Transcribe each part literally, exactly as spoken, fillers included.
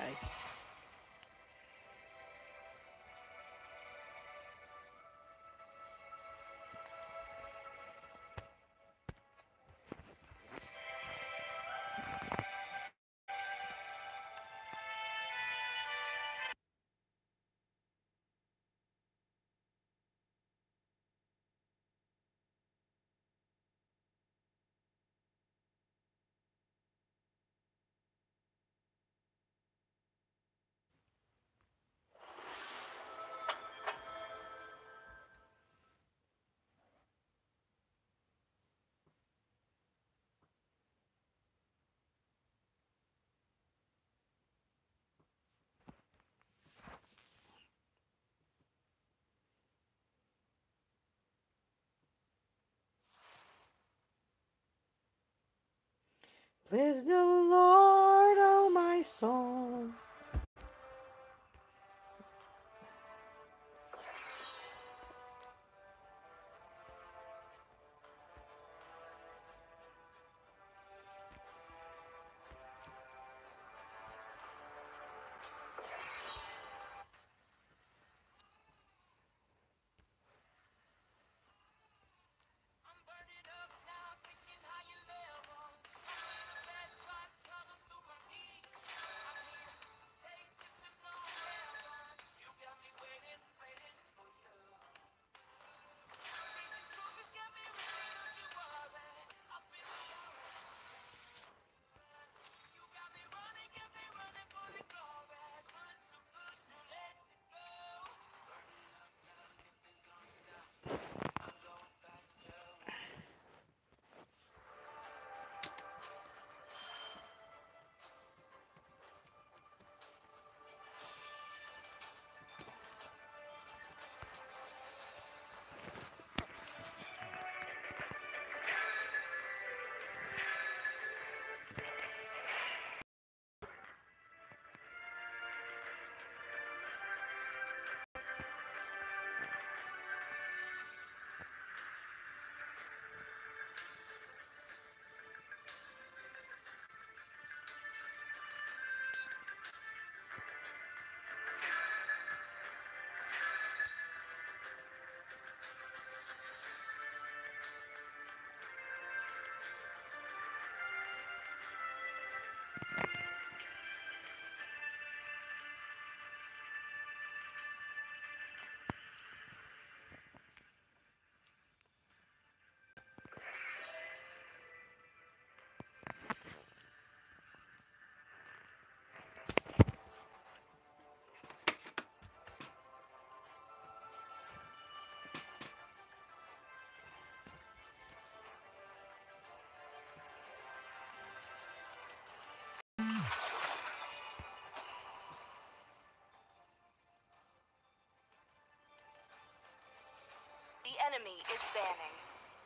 guy. Bless the Lord, oh my soul. The enemy is banning.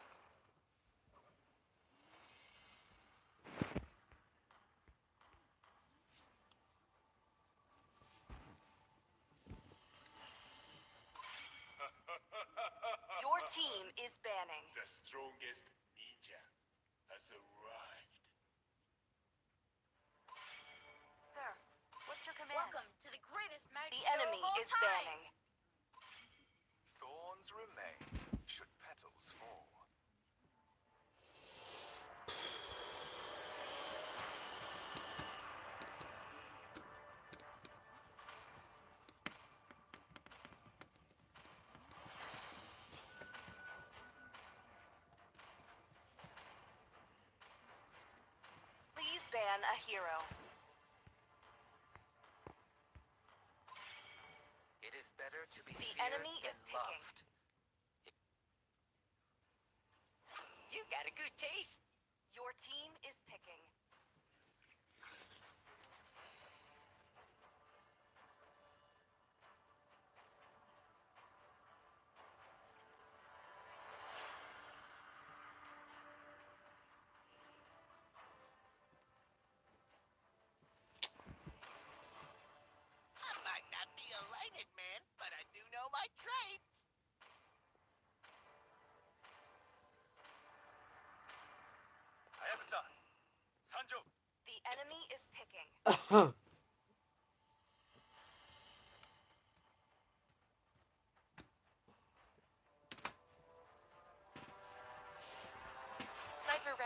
Your team is banning. The strongest ninja has arrived. Sir, what's your command? Welcome to the greatest magic The show enemy of all is time. banning. Thorns remain, should petals fall. Please ban a hero. It is better to be The feared enemy than is picking. loved. You got a good taste. Your team is picking. I might not be a lighted man, but I do know my traits. Hayabusa, Sanjo. The enemy is picking.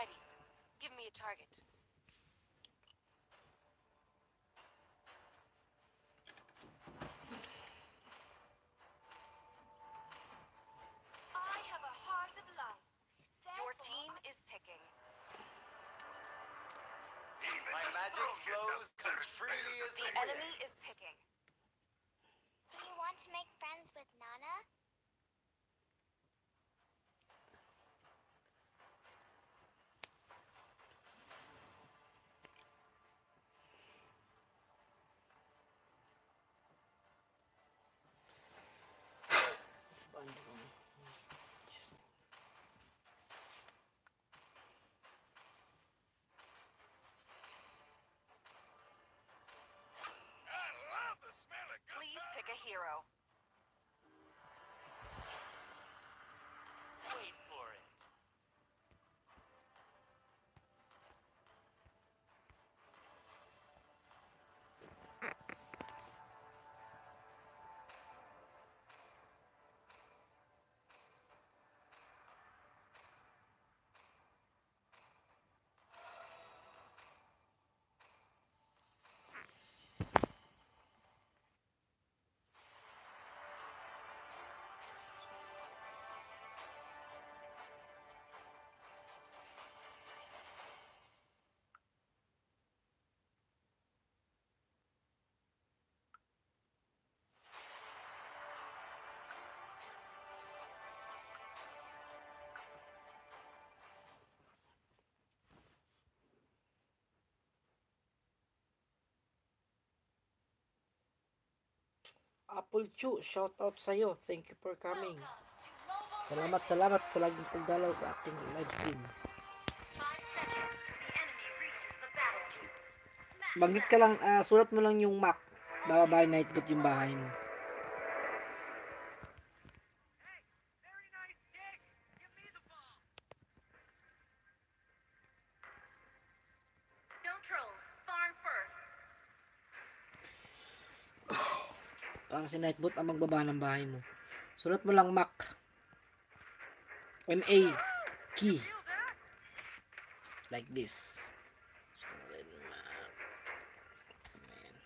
Alrighty. Give me a target. I have a heart of life. Your team is picking. My magic flows as freely as The the enemy wind. is picking. Do you want to make friends with Nana? I love the smell of good Please pick a hero. Wait for it. Apple Chew, shout out sa'yo. Thank you for coming. Salamat, salamat sa laging pagdalaw sa aking live stream. Banggit ka lang, ah, sulat mo lang yung map. Bababa Nightbot yung bahay mo. Don't troll. Farm first. Parang si Nightbot ang magbaba ng bahay mo. Sulat mo lang Mac. M A key. Like this. Sulat Mac. Ayan.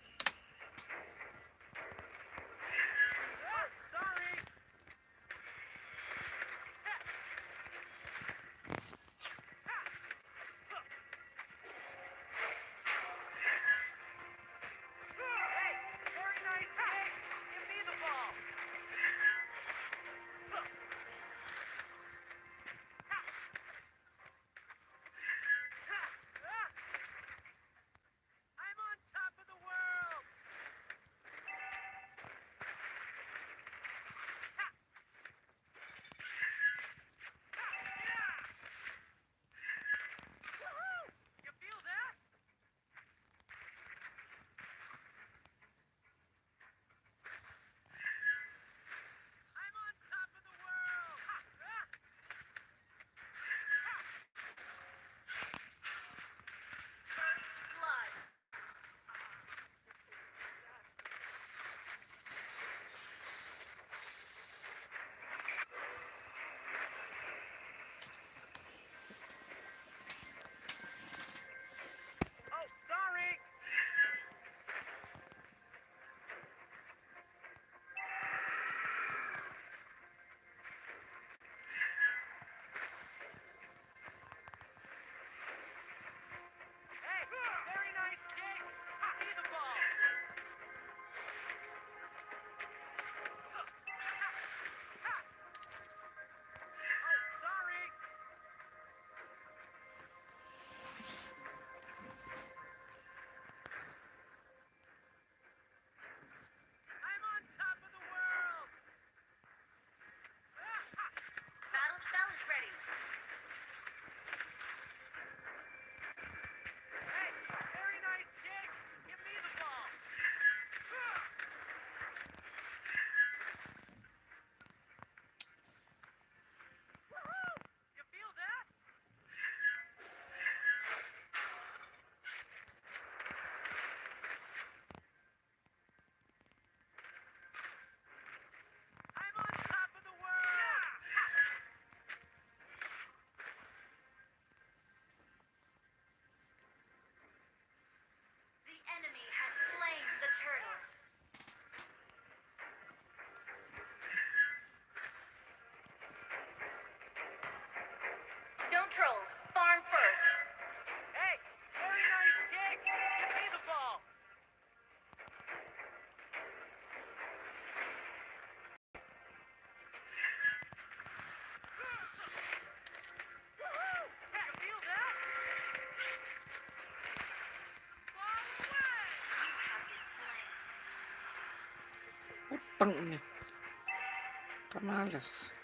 Pang ina. Kamalas.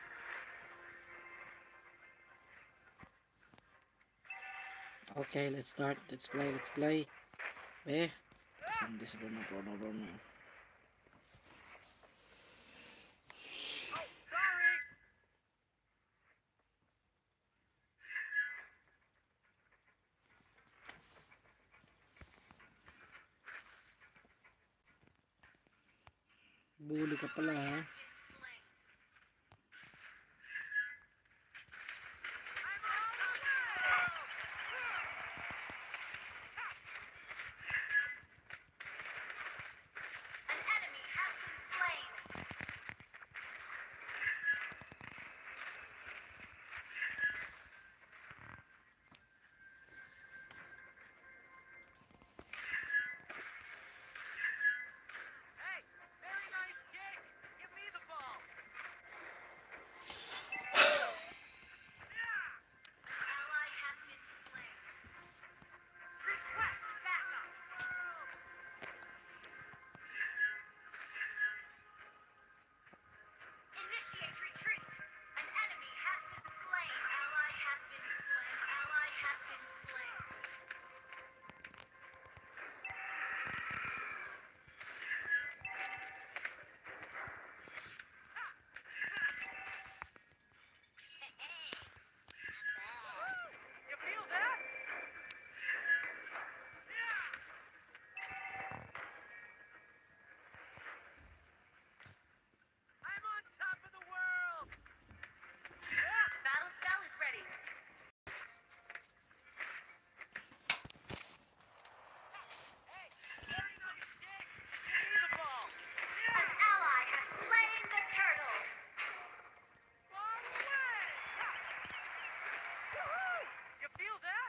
Okay, let's start. Let's play. Let's play. Eh. Isang discipline na po. No, no, no. Bully ka pala ha. An enemy has been slain. Hey, very nice kick. Give me the ball. An ally has been slain. Request backup. Initiate retreat. An enemy has been slain. Ally has been slain. Ally has been slain. You feel that? I'm on top of the world. Battle spell is ready. Hey, very nice kick. Give me the ball. An ally has slain the turtle. Far away. Woohoo! You feel that?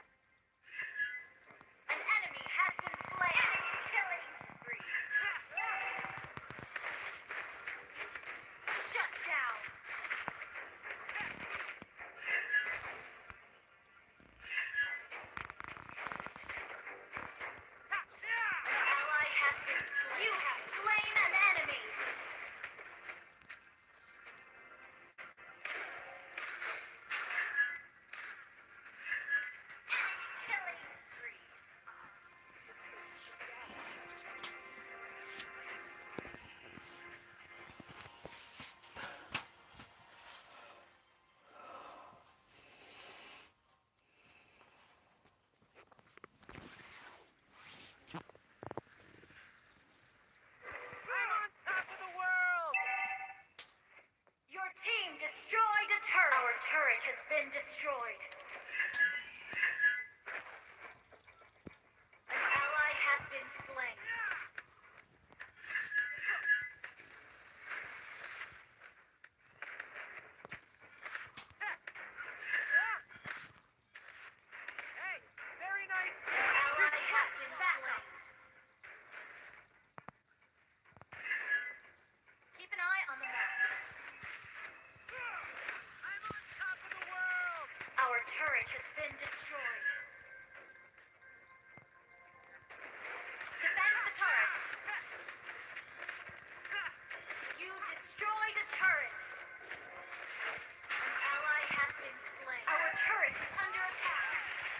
An enemy has been slain. Killing spree. Shut down. An ally has been slain. You have slain an enemy. Killing spree. I'm on top of the world. Your team destroyed a turret. Our turret has been destroyed. An ally has been slain. Hey, very nice An kick. ally has been slain. Keep an eye on the map. I'm on top of the world. Our turret has been destroyed. Defend the turret. You destroyed a turret. An ally has been slain. Our turret is under attack.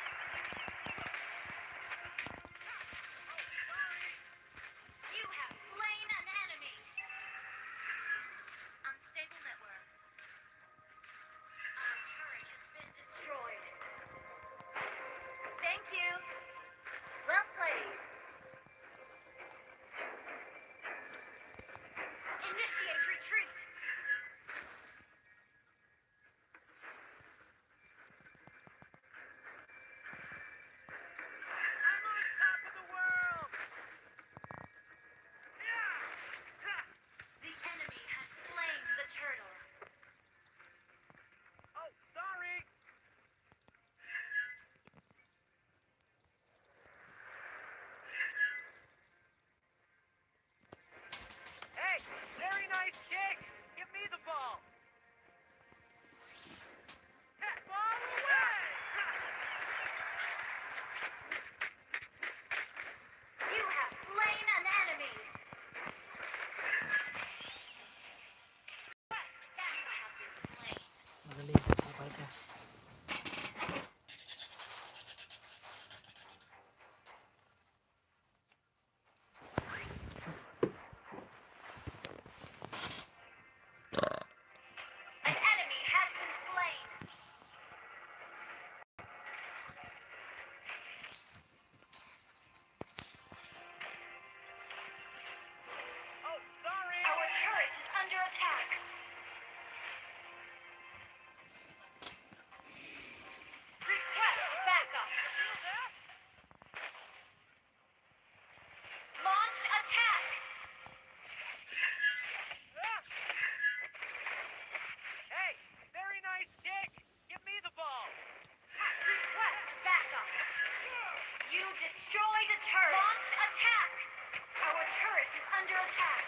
You have slain an enemy. Unstable network. Our turret has been destroyed. Attack! Our turret is under attack.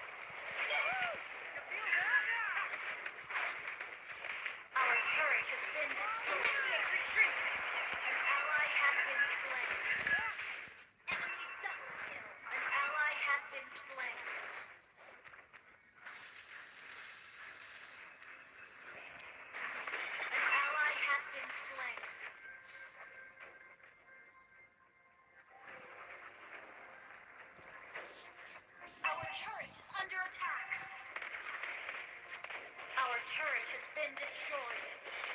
Our turret has been destroyed. Retreat! An ally has been slain. Enemy double kill. An ally has been slain. An ally has been slain. Our turret is under attack. Our turret has been destroyed.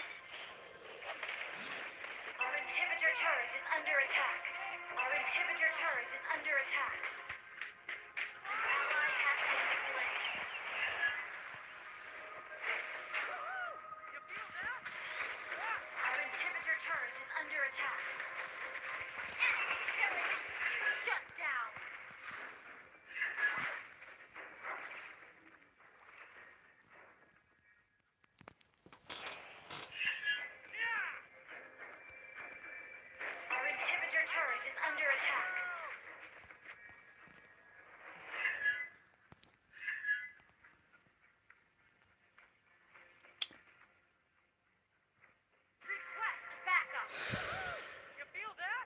Our inhibitor turret is under attack. Our inhibitor turret is under attack. An ally has been slain. Our inhibitor turret is under attack. Enemy killing! Shut down! Our inhibitor turret is under attack. Request backup. You feel that?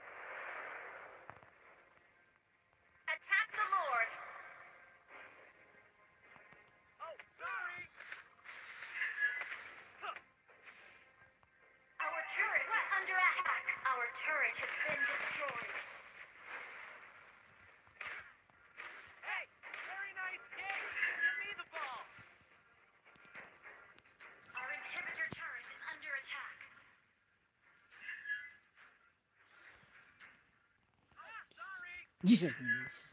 Attack the Lord. Oh, sorry. Our turret is under attack. Our turret has been destroyed. Hey, very nice kick. Give me the ball. Our inhibitor turret is under attack. Ah, sorry. Jesus. Our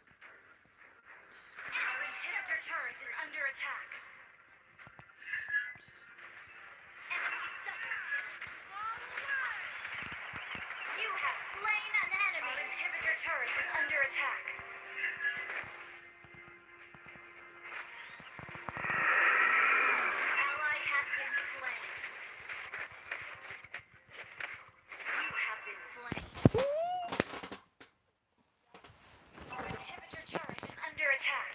inhibitor turret is under attack. Enemy double kill. You have slain an enemy. Our inhibitor turret is under attack. Ally has been slain. You have been slain. Our inhibitor turret is under attack.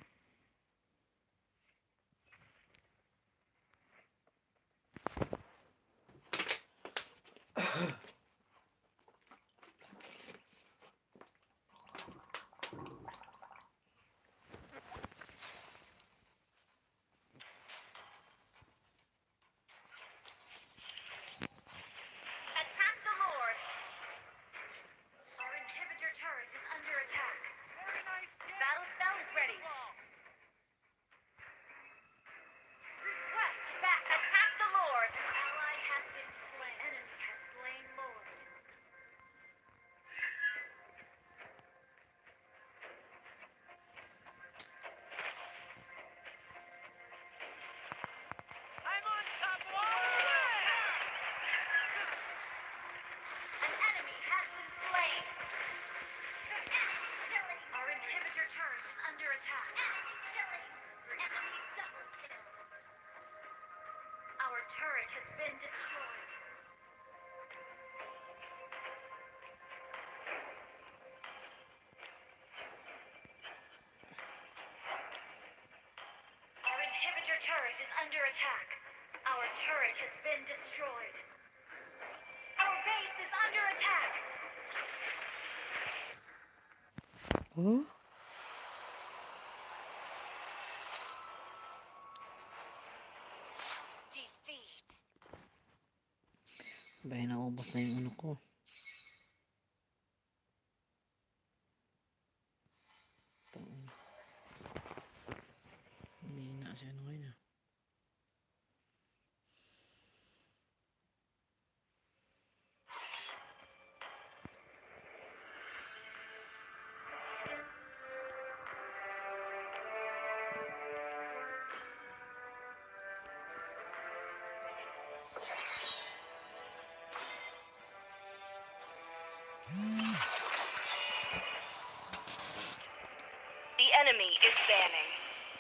Attack the Lord. Our inhibitor turret is under attack. Very nice kick. Battle spell is ready. Ball. Request back. Attack the Lord. An ally has been slain. Enemy has slain Lord. I'm on top all the way. An enemy has been slain. Enemy killing. Our inhibitor turret is under attack. Enemy killing. Enemy double kill. Our turret has been destroyed. Our inhibitor turret is under attack. Our turret has been destroyed. Our base is under attack. Huh? Defeat. Bahay naubos na yung ano ko. Tang- Hindi na siya ano ngayon ah. The enemy is banning.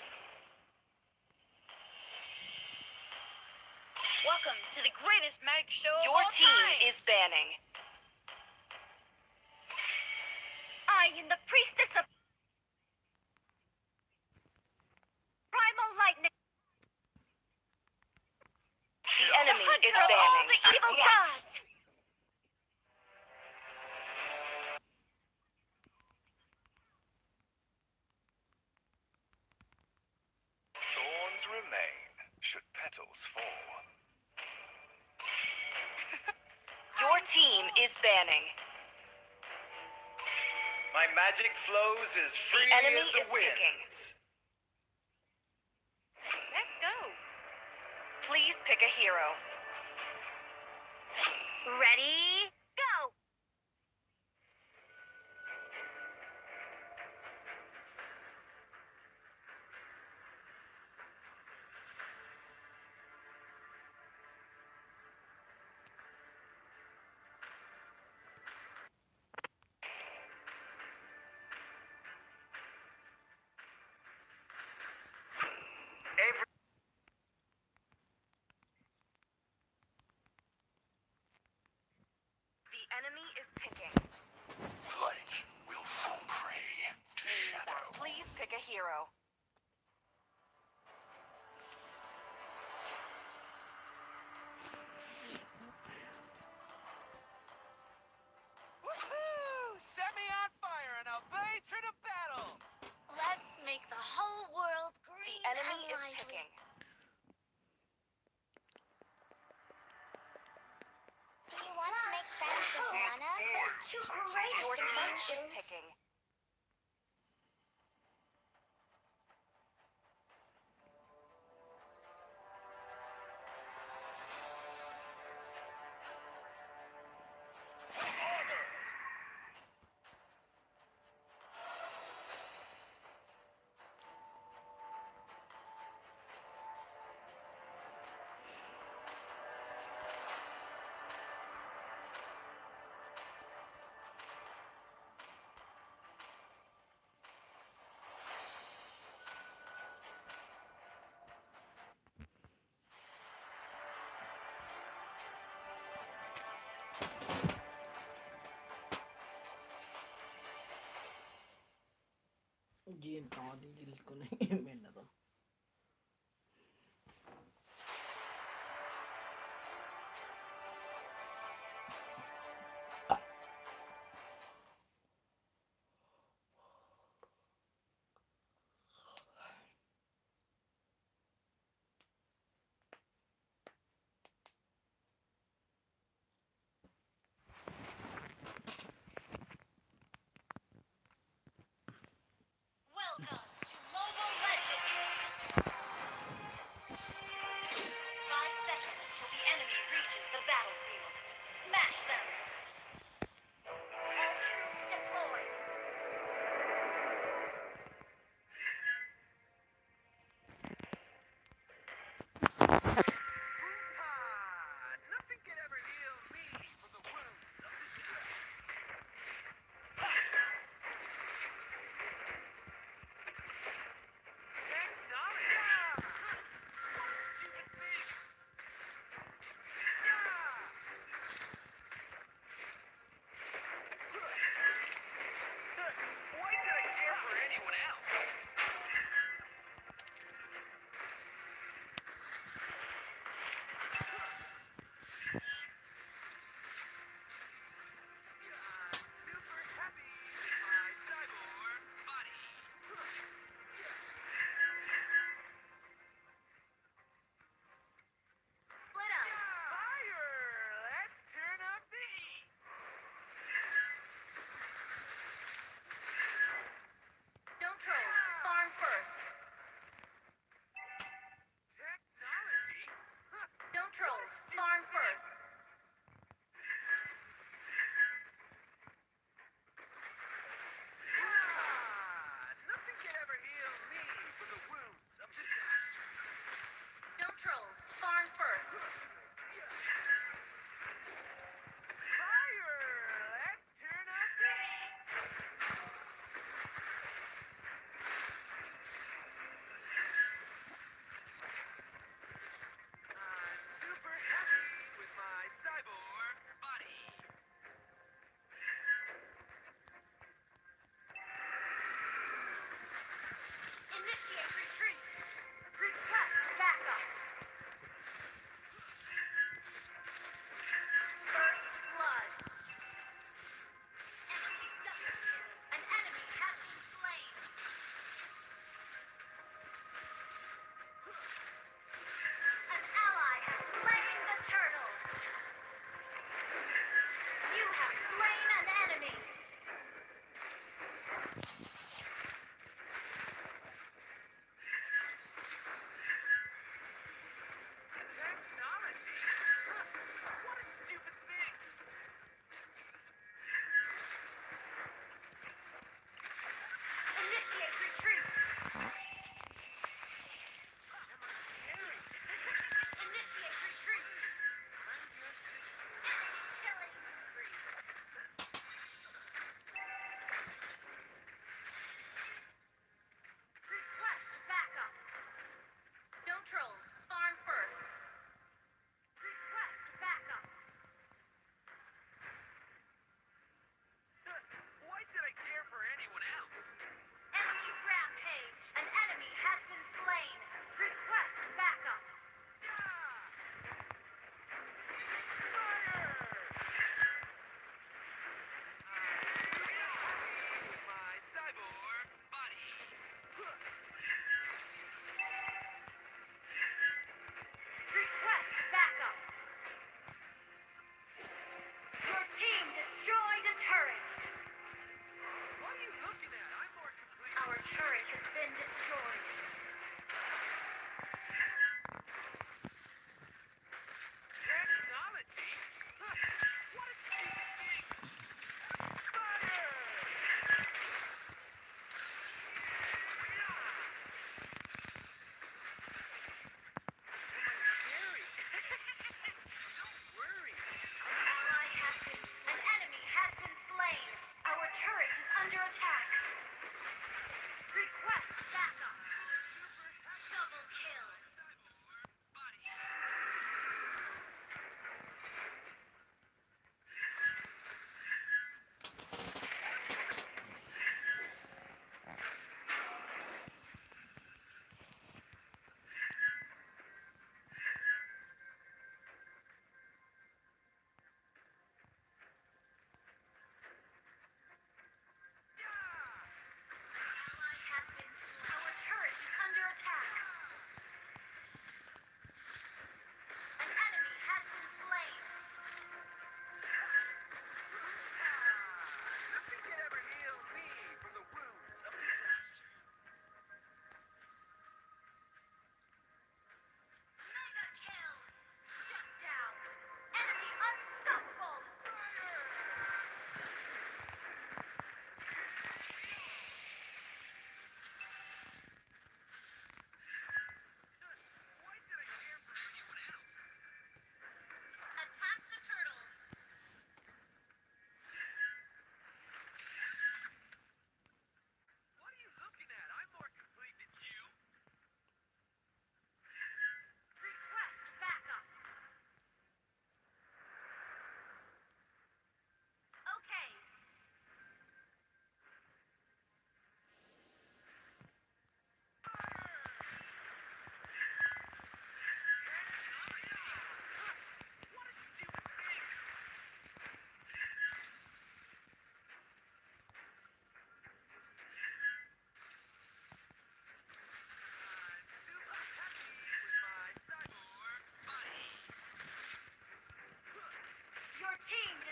Welcome to the greatest magic show of Your all team time. is banning. I am the priestess of primal lightning. The enemy the is hunter of all banning. the evil Yes. gods. Thorns remain, should petals fall. Your team is banning. My magic flows as free enemy as the is picking. winds. Let's go. Please pick a hero. Ready? Go! Every The enemy is picking. light will fall prey to shadow. Please pick a hero. Woohoo! Set me on fire and I'll blaze through the battle! Let's make the whole world The green enemy and is lively. picking. Do you want to make friends with Nana? Two great Your team is inventions. picking. G M pa ako, delete ko na yung email na to. Welcome to Mobile Legends! Five seconds till the enemy reaches the battlefield. Smash them! All troops deployed. Ah, nothing can ever heal me from the wounds of distress. Magnolia! Stupid thing! Yeah!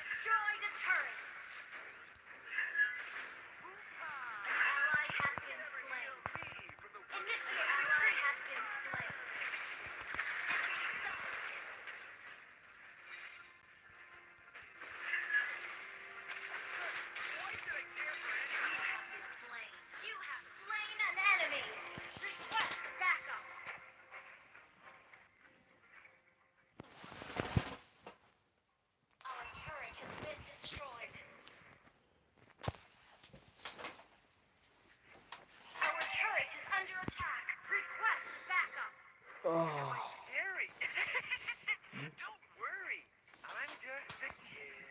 destroyed a turret. An ally has been slain. Initiate retreat. Has been slain. Enemy double kill. Why should I care for anyone? You have been slain. You have slain an enemy. Request backup. Our turret has been destroyed. Our turret is under attack. Request backup. Oh. Scary. Don't worry. I'm just a kid.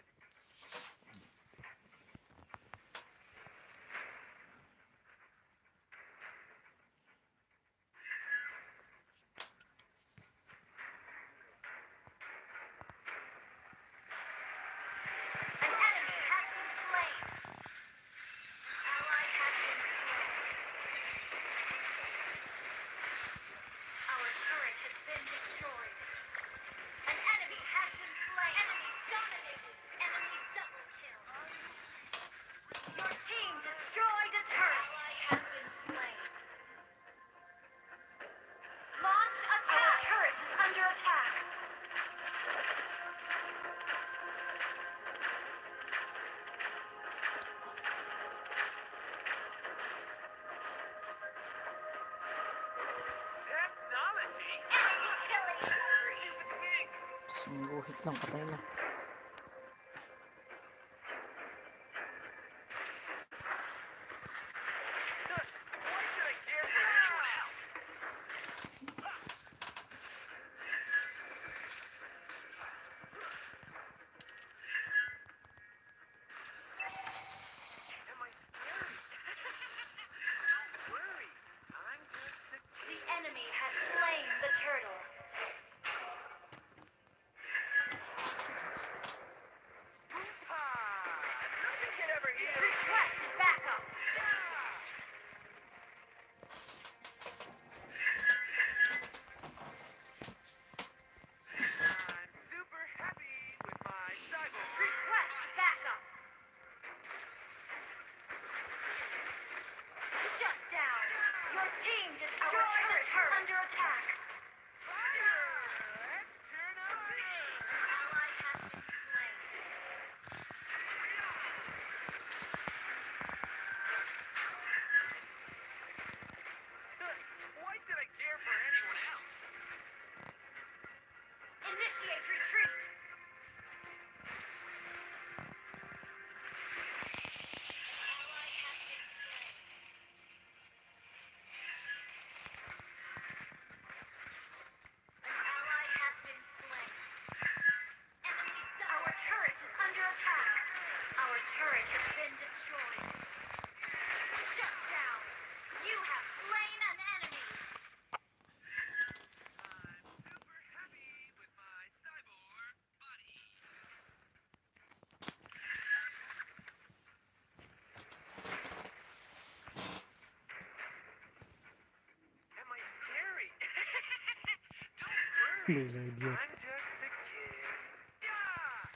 An enemy has been slain. Ally has been slain. Our turret has been destroyed. An enemy has been slain. Enemy dominated. Enemy double kill. Your team destroyed a turret. Ally has been slain. Launch attack. Our turret is under attack. Technology? Enemy killing spree. Stupid thing. Single hit lang, patay na. Why should I care for anyone else? Am I scary? Don't worry. I'm just a The kid. enemy has slain the turtle. Ah, nothing can ever heal me. Request backup. I'm super happy with my cyborg. Request backup. Shut down. Your team destroyed a turret under attack. Fire! Let's turn up the heat. An ally has been slain. Why should I care for anyone else? Initiate retreat. An ally has been slain. An ally has been slain. Enemy double. Our turret is under attack. Our turret has been destroyed. Shut down. You have slain an enemy. I'm super happy with my cyborg body. Am I scary? Don't worry. Lila idiot. I'm just a kid. Yeah!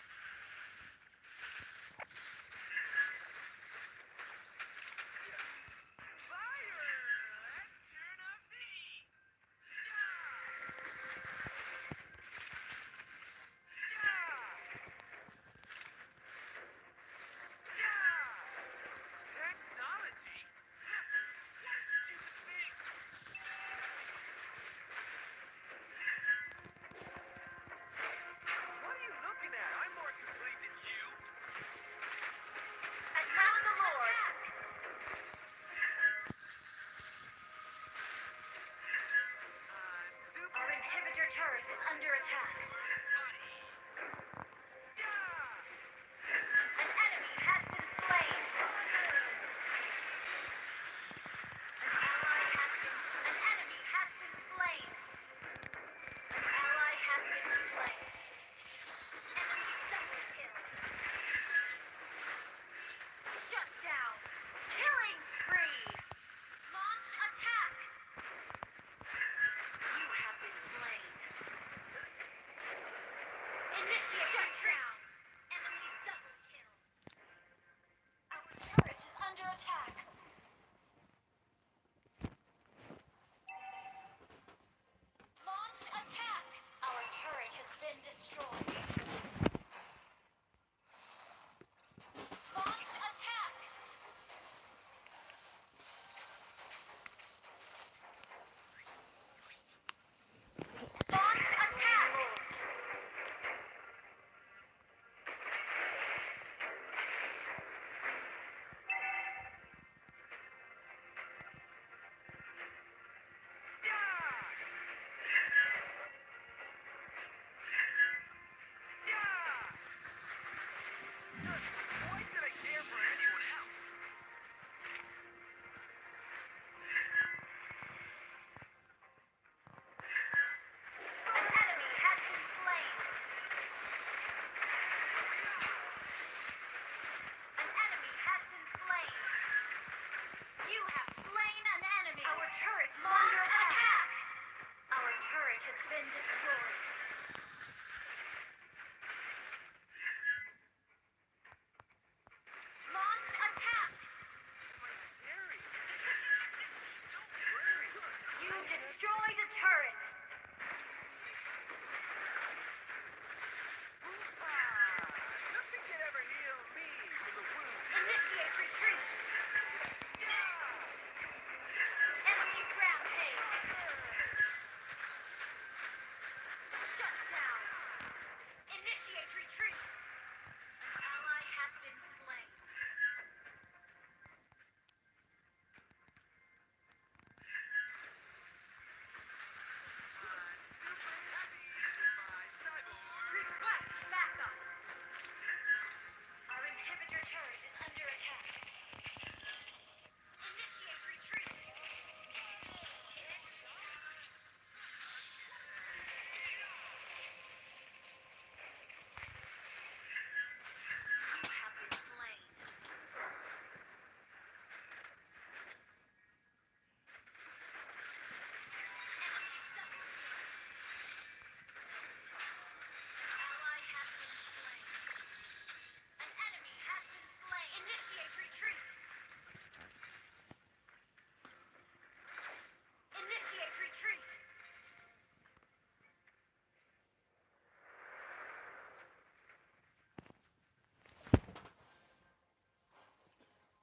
Fire! Let's turn up the heat. Yeah! Yeah! Yeah! Technology? What a stupid thing!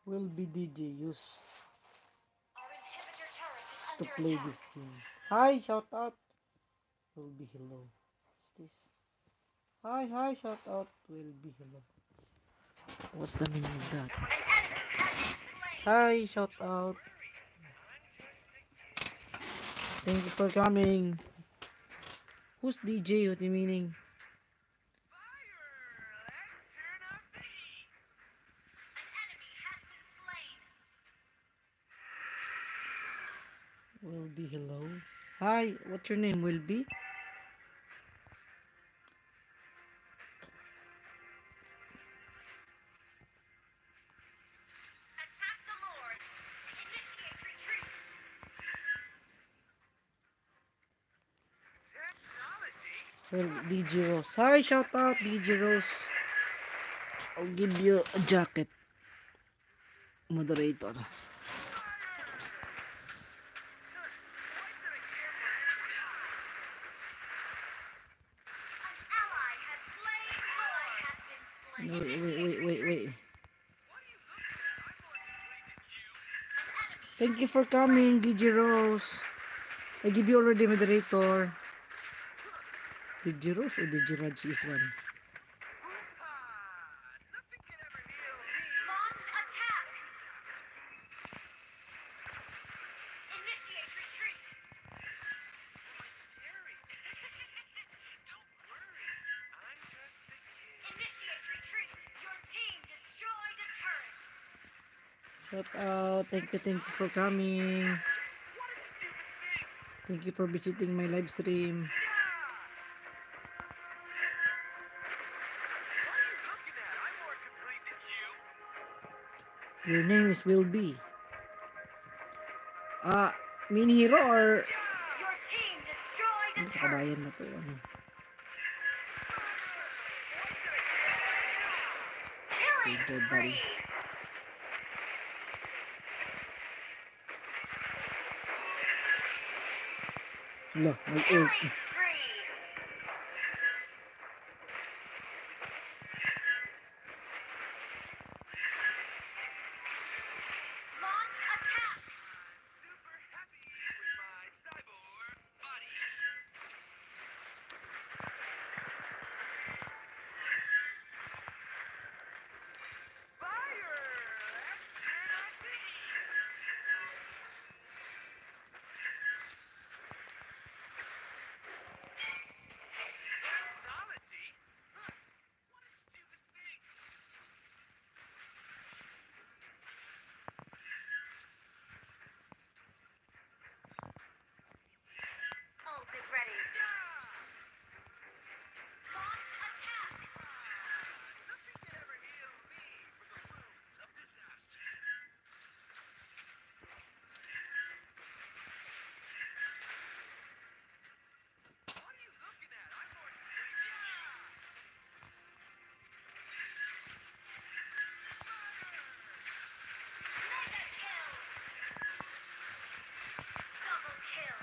will be D J used Our inhibitor turret is to under play attack. this game. Hi, shout out. Will be hello. What's this? Hi, hi, shout out. Will be hello. What's the meaning of that? An enemy has been slain. Hi, shout out. Thank you for coming. Who's D J? What do you meaning? An enemy has been slain. Will be hello. Hi, what's your name? Will be? Attack the Lord. Initiate retreat. Well, D J Rose. Hi, shout out D J Rose. I'll give you a jacket. Moderator. An ally has slain. Ally has been slain. Wait, wait, Initiate wait, wait, wait. retreat. An enemy Thank you for coming, D J Rose. I give you already moderator. D J Rose or D J Raj is one? launch attack. Initiate retreat. Initiate retreat. Your team destroyed a turret. Shout out. Thank you, thank you for coming. Thank you for visiting my live stream. Your name is Will Be. Ah, mini hero or Your team destroyed a ano sa turret. kabayan na to? Ano? Killing Dead body. spree. Lo, may ult. Killing spree. Launch attack. Ult is ready. Launch attack. Mega kill. Double kill.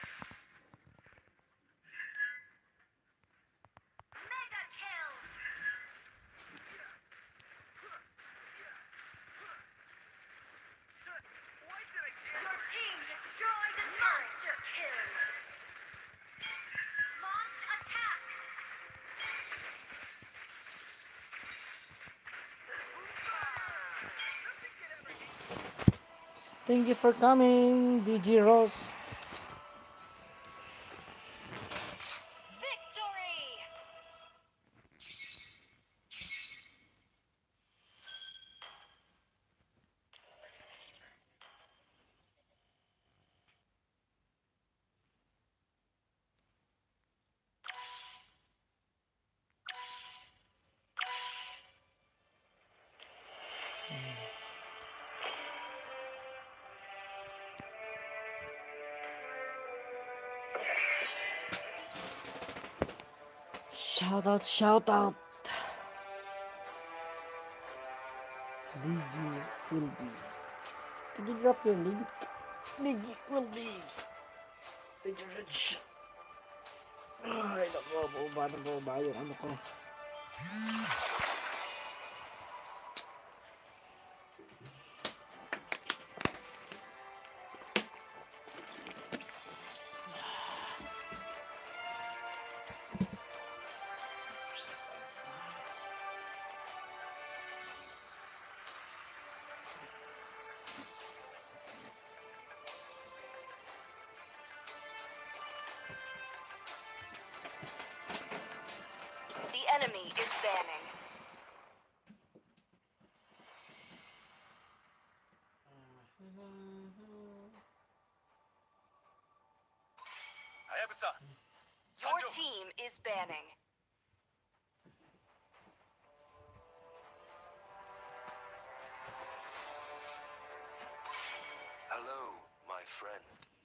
Mega kill. Your team destroyed a turret. Monster kill. Launch attack. Thank you for coming, D J Rose. Victory. Shout out, shout out. D J will be. Can you drop your link? D J will be. D J Rich. Ay, naku, baba na baba yung ano ko. enemy is banning. Hayabusa. Your Sanjo. team is banning. Hello, my friend.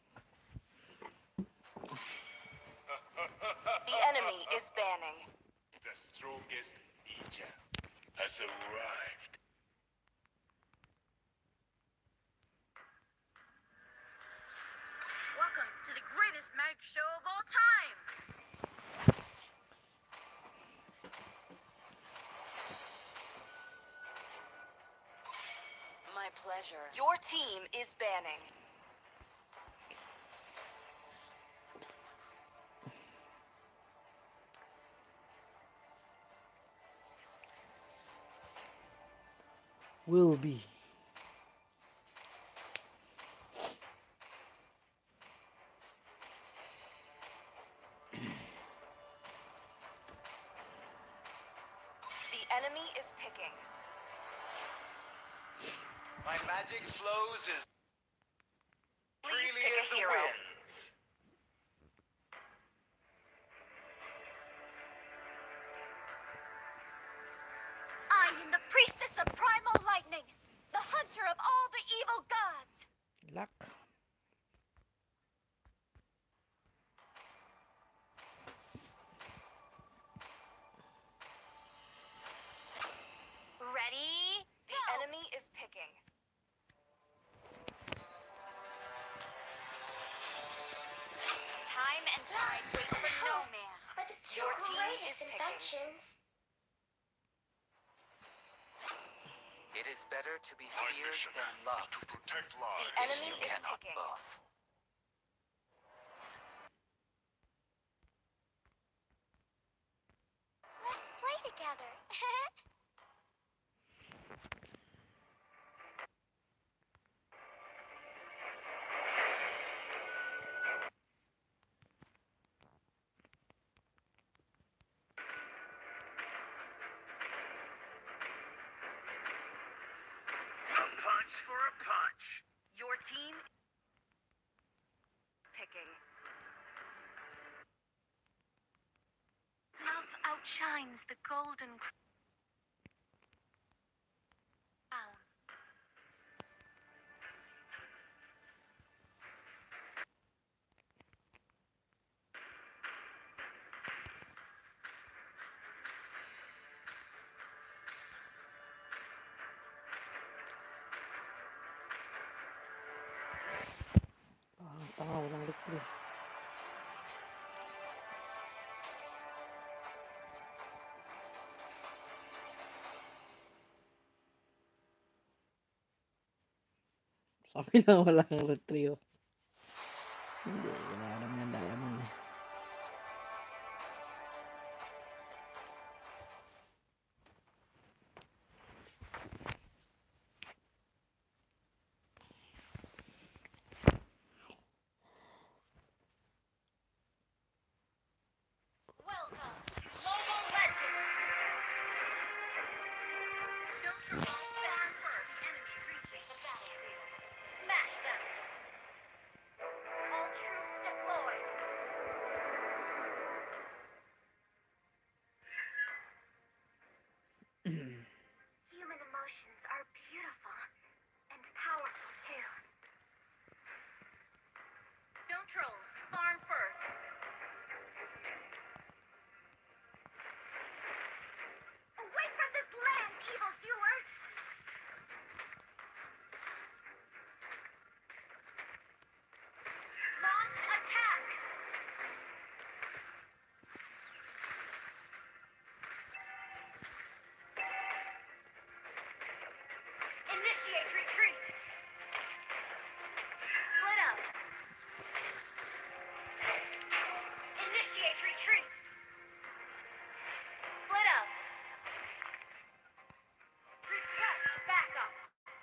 The enemy is banning. The strongest ninja has arrived. Welcome to the greatest mag show of all time. My pleasure. Your team is banning. Will be. The enemy is picking. My magic flows as Please freely pick as a the hero. winds. I am the priestess of primal lightning, the hunter of all the evil gods. Luck. Ready? The enemy is picking. Time and tide wait for no man. Are the two Your team greatest is picking. inventions? It is better to be My feared mission than is loved. to protect The lives. enemy You is cannot picking. both. Let's play together. A punch for a punch. Your team is picking. Love outshines the golden crown. Ah, tanga, walang victory. Sabi na wala kang retrieve. Hindi, inaanam niya diamond eh. Welcome to Mobile Legends. Filter star first. Enemy reaching the battlefield. Smash them. All troops deployed. Human emotions are beautiful and powerful too. Don't troll. Farm first. Away from this land, evildoers! Launch attack! Initiate retreat! Split up! Initiate retreat! Split up! Request backup!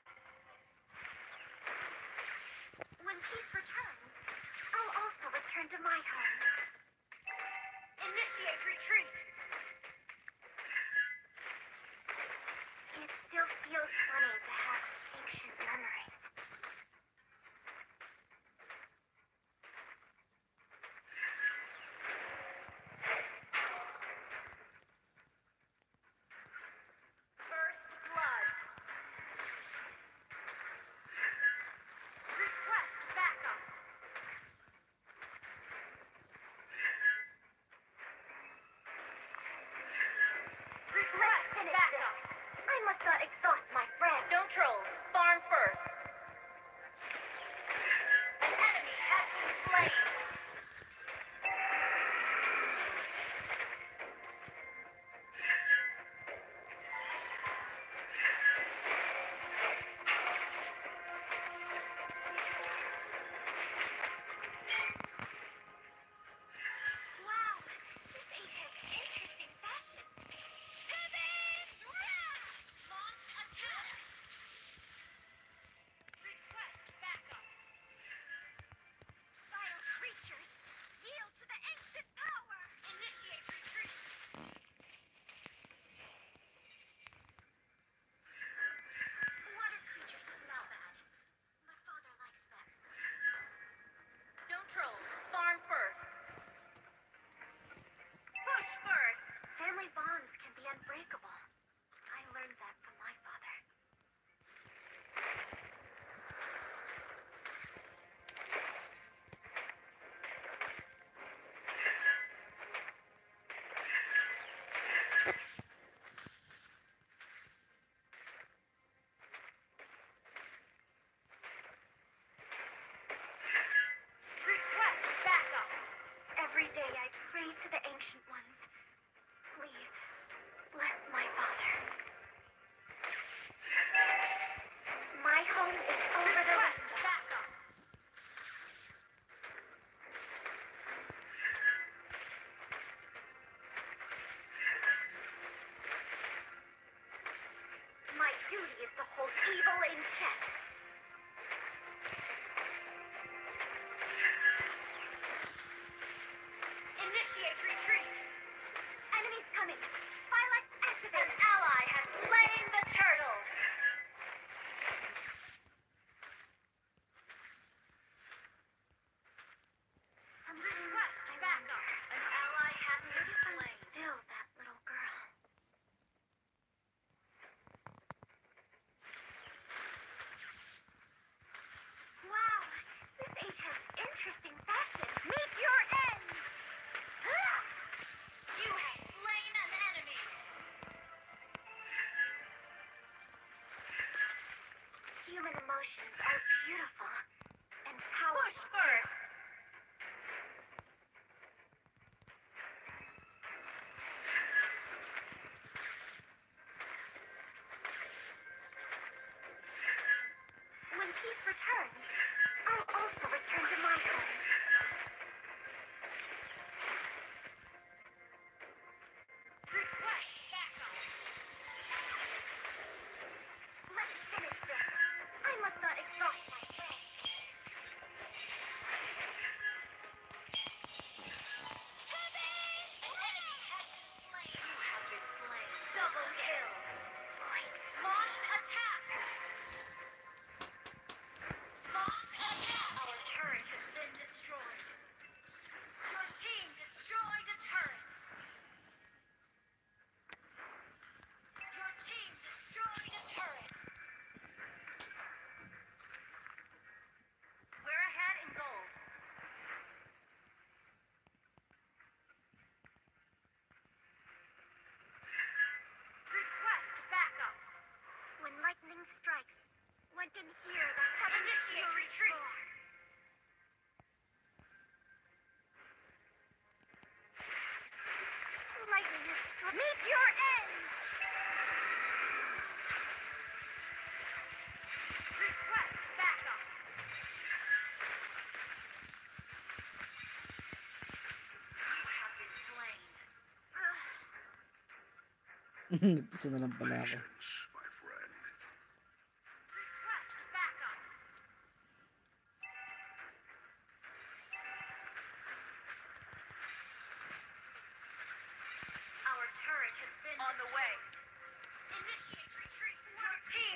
When peace returns, I'll also return to my home. Initiate retreat! feels funny to have ancient memories. First blood. Request backup. Request backup. I must not exhaust my friend. Don't troll. Farm first. An enemy has been slain. Wow, this age has interesting fashion. Pivot! Launch attack! Request backup. Vile creatures, yield to the ancient power! Initiate retreat! Water creatures smell bad. My father likes them. Don't troll. Farm first. Push first. Family bonds can be unbreakable. I learned that from my father. Request backup. Every day I pray to the ancient ones. Please, bless my father. My home is over the west. Backup. My duty is to hold evil in check. Initiate retreat. Enemies coming. Phylax An activated. ally has slain the turtle. Sometimes Request I backup. wonder, An ally has been if I'm slain. still that little girl. Wow, this age has interesting fashion. Meet your end! You have slain an enemy. Human emotions are beautiful and powerful. Push first. When peace returns, I'll also return to my home. Request backup. Let's finish this. I must not exhaust my friend. An enemy has been slain. You have been slain. Double kill. Wait, Launch attack. Launch attack. Our turret has been destroyed. Your team destroyed a turret. Your team destroyed a turret. We're ahead in gold. Request backup. when lightning strikes, one can hear the heavens Initiate roar. retreat. Lightning has struck. Meet your end! Request backup. You have been slain. Isa na lang pala ako. My friend. Request backup. Our turret has been On the way. Initiate retreat. Your team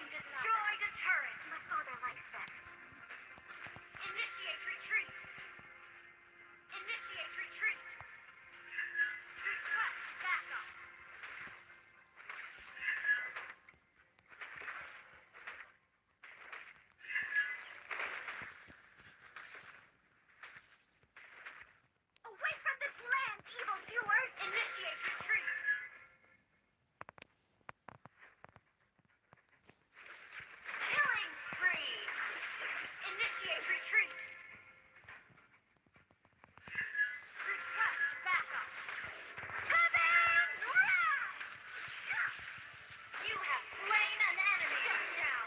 slain an enemy. Shut down.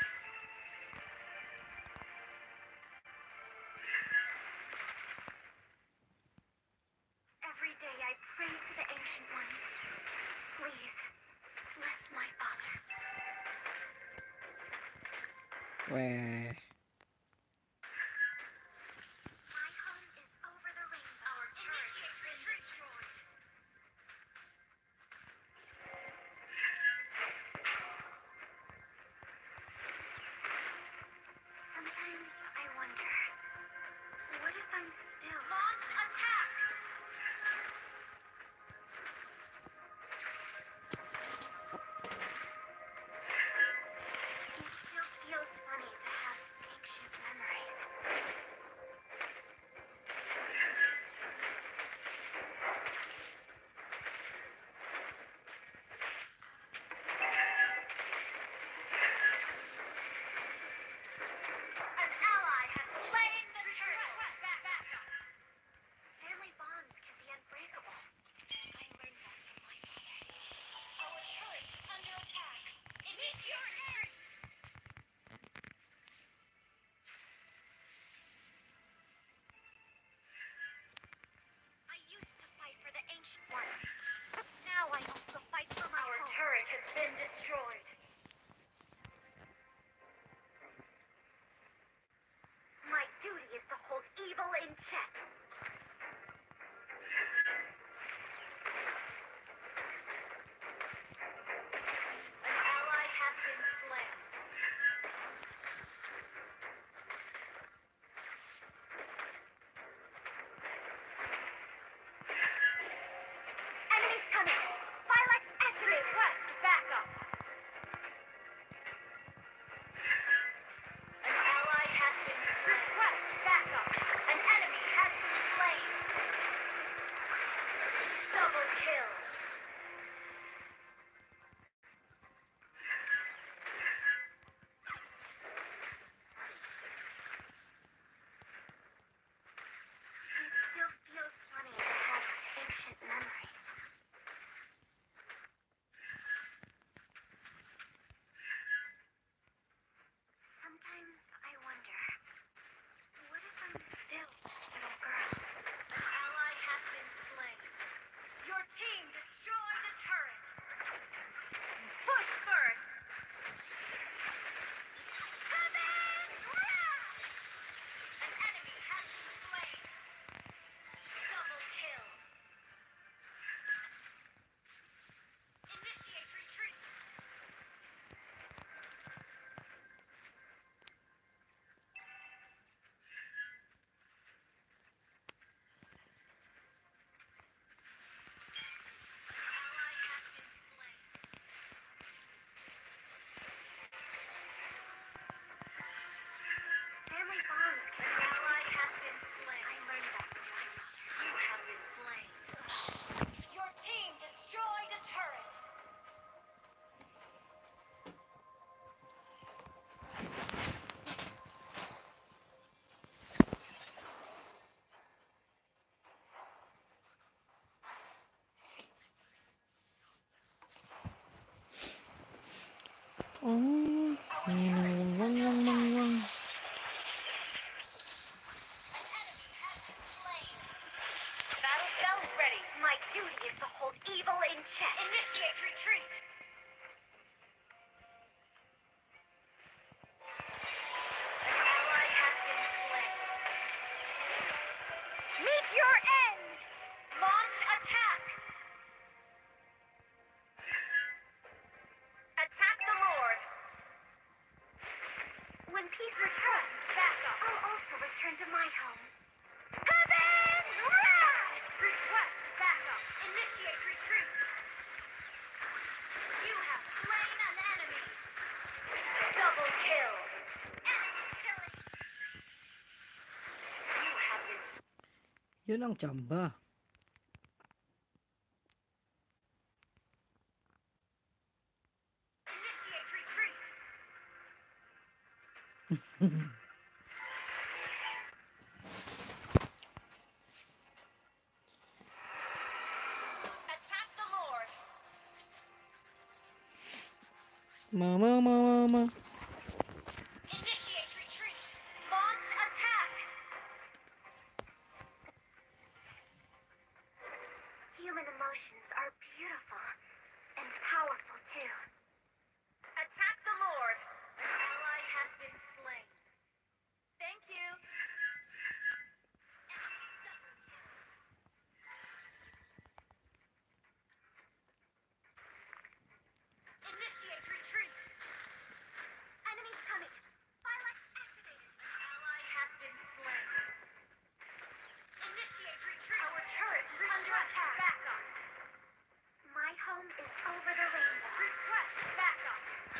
Every day I pray to the Ancient Ones. Please, bless my father. Where? My home is over the rainbow. Our turret has been destroyed. Sometimes I wonder, what if I'm still... Launch attack! It still feels funny to have ancient memories. An ally has slain the turret. Family bonds can be unbreakable. I learned that from my father. Our turret is under attack. Initiate retreat. I used to fight for the Ancient Ones. Now I also fight for my Our home. Turret has been destroyed. My duty is to hold evil in check. An ally has been slain. Enemies coming! Phylax activate! Request backup! An ally has been slain. Request backup! An enemy has been slain. Double kill. It still feels funny to have ancient memories. Sometimes I wonder, what if I'm still a little girl? An ally has been slain. Your team destroyed a turret. Push first. Savage wrath! An enemy has been slain. Double kill. Initiate retreat. Ally has been slain. Family bonds can be ally has been slain. I learned that from my father. You have been slain. Your team destroyed a turret. Oh, wang, wang, wang, wang, wang, wang. An enemy has been slain. Battle bells ready. My duty is to hold evil in check. Initiate retreat. An ally has been slain. Meet your end. Launch attack. Attack the Lord. When peace returns, back up. I'll also return to my home. Heaven's wrath! Request backup. Initiate retreat. You have slain an enemy. Double kill. Enemy killing. You have been Yun ang tsamba. Initiate retreat. Attack the Lord. Mama, mama, mama. Initiate retreat. Launch attack. Human emotions are beautiful and powerful too. Attack the Lord. An ally has been slain. Thank you. Initiate retreat. Enemies coming. Firelight activated. An ally has been slain. Initiate retreat. Our turret is under attack. Backup. My home is over the rainbow. Request backup.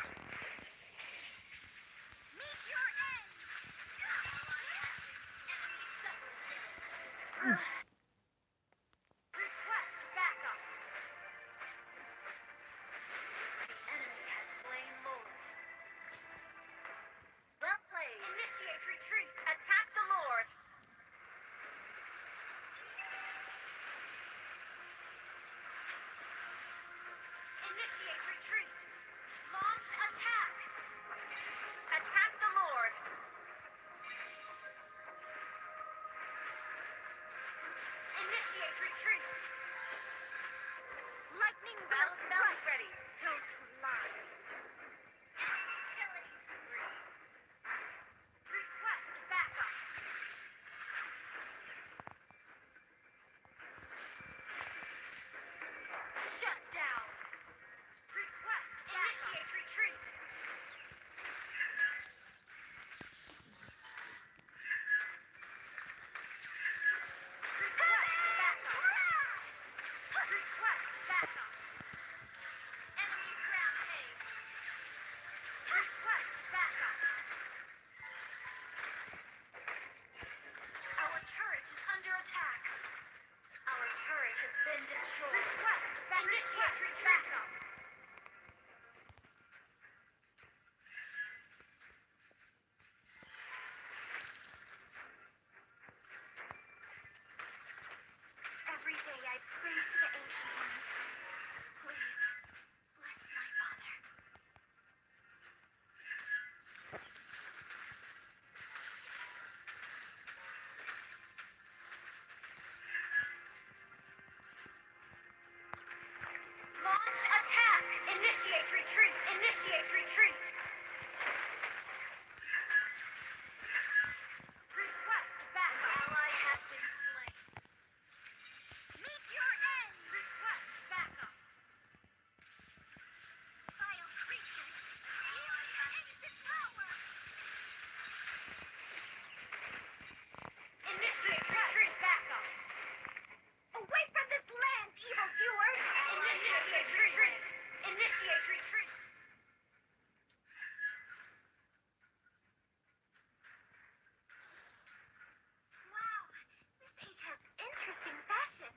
Meet your end. Ally has been enemy double kill. Request backup. The enemy has slain Lord. Well played. Initiate retreat. Attack the Lord. Initiate retreat. Launch attack. Attack the Lord. Initiate retreat. Lightning Battle will spells strike. ready. Those who lie. Killing spree. Request backup. Shut down. Request initiate retreat. Request backup. Request backup. Enemy rampage. Request backup. Our turret is under attack. Our turret has been destroyed. Request backup. Initiate retreat. Every day I pray to the ancient ones. Please, bless my father. Launch attack. Initiate retreat. Initiate retreat. Request backup. Ally has been slain. Meet your end. Request backup. Vile creatures. Yield to ancient power. Initiate retreat. Backup. Away from this land, evildoers. Initiate retreat. Initiate retreat. Wow, this age has interesting fashion.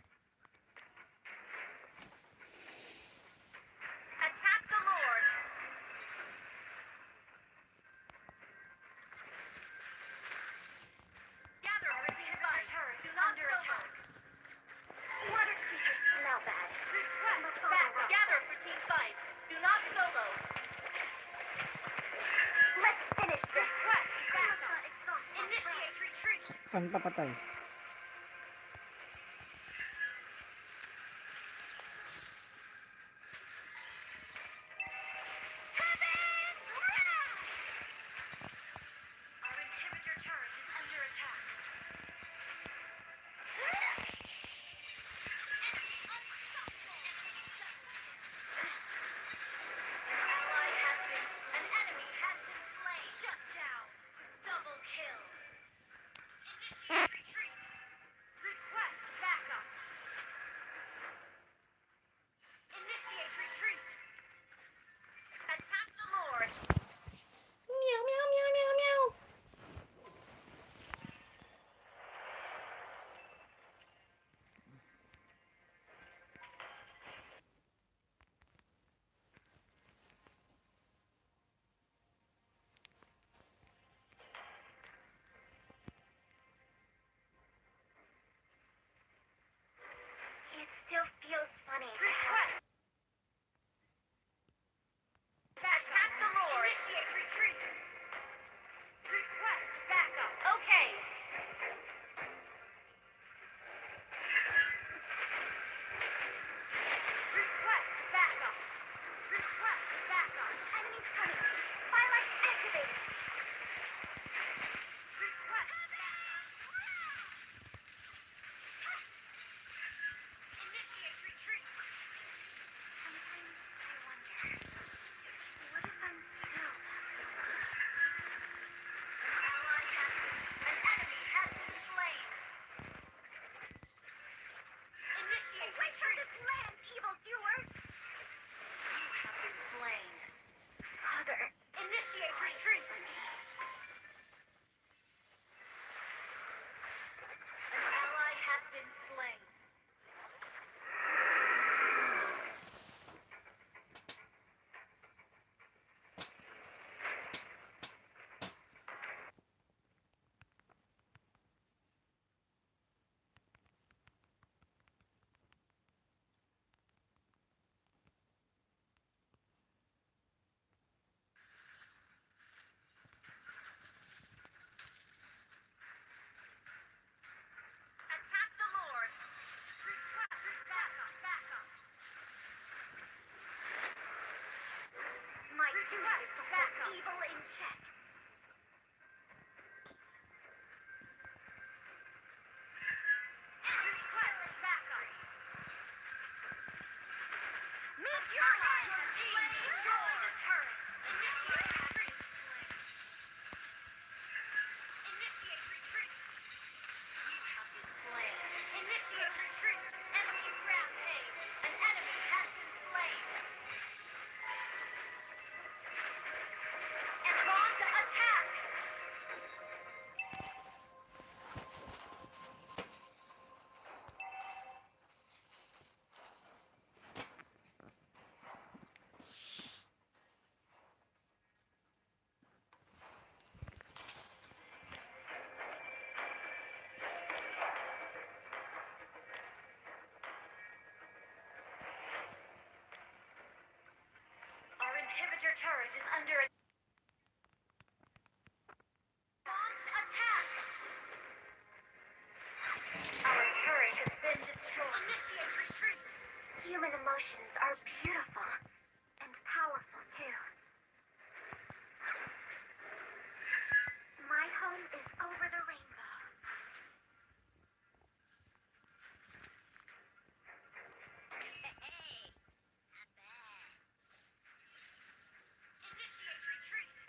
Attack the Lord. Gather for team fight. Turret is under attack. Water creatures smell bad. Request backup. Gather for team fight. Do not solo. Let's finish this. Request backup. Not exhaust my Initiate retreat. Pantapatay. Heaven's wrath! Our inhibitor turret is under attack. An ally has been, an enemy has been slain. Shut down. Double kill. Initiate retreat. Request backup. Initiate retreat. Attack the Lord. Meow, meow, meow, meow, meow. It still feels funny. Request. Attack Initiate retreat. An ally has been slain. Attack the Lord. Request backup. Backup. My duty is to hold evil in check. Request backup. Meet your ally. Your team destroy the turret. Initiate retreat. Initiate retreat. You have been slain. Initiate retreat. Enemy rampage. An enemy has been slain. And launch attack. Our inhibitor turret is under attack. Launch attack. Our turret has been destroyed. Initiate retreat. Human emotions are beautiful and powerful too. My home is over the rainbow. Hey, not bad. Initiate retreat.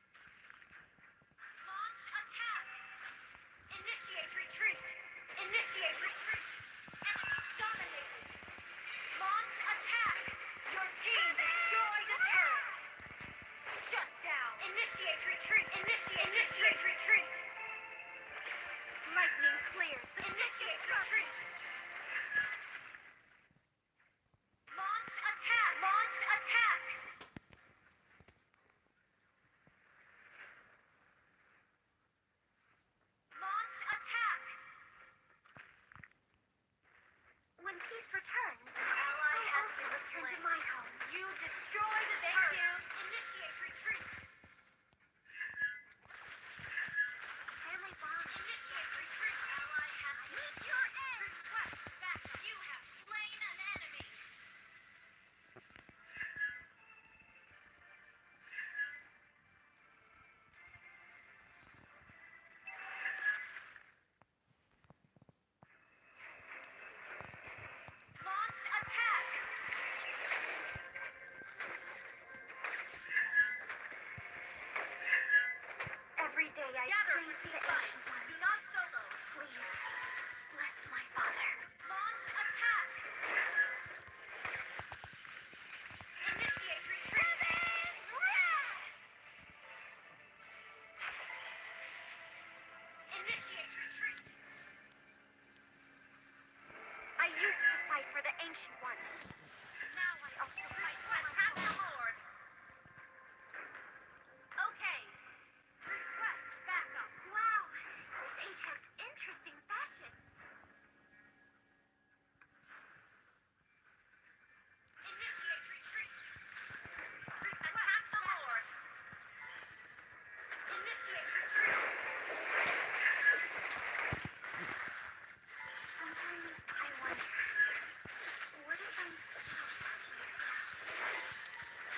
Launch attack. Initiate retreat. Initiate retreat. Enemy dominated. Launch attack. Your team destroyed a turret. Shut down. Initiate retreat. Initiate, initiate retreat. Lightning clears. Initiate retreat. Launch attack. Launch attack. Launch attack. When peace returns, an ally has been returned to my home. You destroy the turret. Initiate retreat. Family bond. Initiate retreat. Ally has been your end. Request backup. You have slain an enemy. Launch attack. Every day I Gather pray for to the team fight. ancient ones. Do not solo. Please, bless my father. Launch attack. Initiate retreat. Initiate retreat. I used to fight for the ancient ones. Now I also fight for Attack the myself. Lord. Okay. Request backup. Wow, this age has interesting fashion. Initiate retreat. Attack the Lord. Initiate retreat. Sometimes I wonder, what if I'm still here now?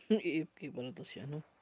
A F K pala to si ano.